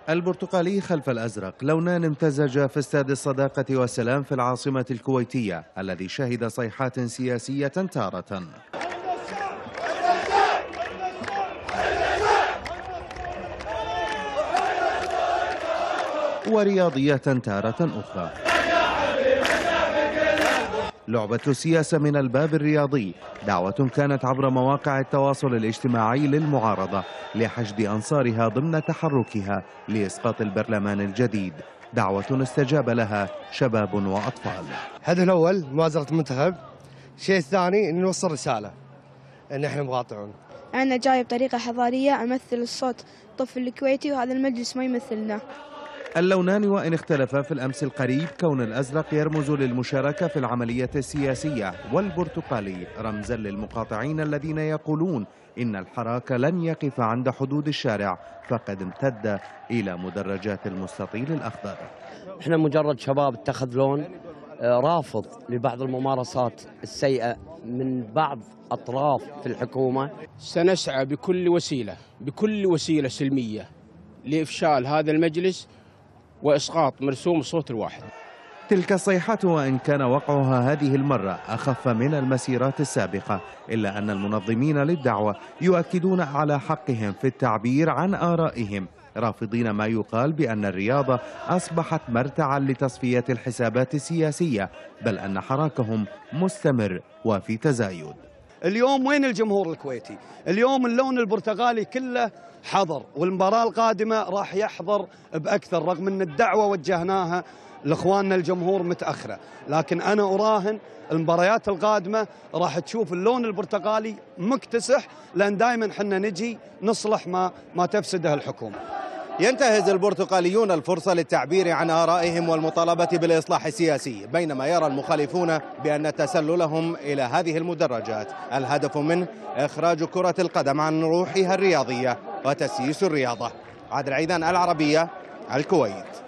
البرتقالي خلف الأزرق، لونان امتزجا في استاد الصداقة والسلام في العاصمة الكويتية الذي شهد صيحات سياسية تارة ورياضية تارة أخرى. لعبة السياسة من الباب الرياضي، دعوة كانت عبر مواقع التواصل الاجتماعي للمعارضة لحشد أنصارها ضمن تحركها لإسقاط البرلمان الجديد، دعوة استجاب لها شباب وأطفال. الهدف الأول موازنة المنتخب، الشيء الثاني أن نوصل رسالة أن احنا مقاطعون. أنا جاي بطريقة حضارية أمثل الصوت الطفل الكويتي وهذا المجلس ما يمثلنا. اللونان وإن اختلفا في الأمس القريب، كون الأزرق يرمز للمشاركة في العملية السياسية والبرتقالي رمزا للمقاطعين الذين يقولون إن الحراك لن يقف عند حدود الشارع فقد امتد إلى مدرجات المستطيل الأخضر. احنا مجرد شباب اتخذ لون رافض لبعض الممارسات السيئة من بعض أطراف في الحكومة. سنسعى بكل وسيلة سلمية لإفشال هذا المجلس وإسقاط مرسوم الصوت الواحد. تلك الصيحة وإن كان وقعها هذه المرة أخف من المسيرات السابقة، إلا أن المنظمين للدعوة يؤكدون على حقهم في التعبير عن آرائهم، رافضين ما يقال بأن الرياضة أصبحت مرتعا لتصفية الحسابات السياسية، بل أن حراكهم مستمر وفي تزايد. اليوم وين الجمهور الكويتي؟ اليوم اللون البرتقالي كله حضر، والمباراة القادمة راح يحضر بأكثر، رغم أن الدعوة وجهناها لإخواننا الجمهور متأخرة، لكن أنا أراهن المباريات القادمة راح تشوف اللون البرتقالي مكتسح، لأن دائما حنا نجي نصلح ما تفسده الحكومة. ينتهز البرتقاليون الفرصة للتعبير عن آرائهم والمطالبة بالإصلاح السياسي، بينما يرى المخالفون بأن تسللهم إلى هذه المدرجات الهدف منه إخراج كرة القدم عن روحها الرياضية وتسييس الرياضة. عادل عيدان، العربية، الكويت.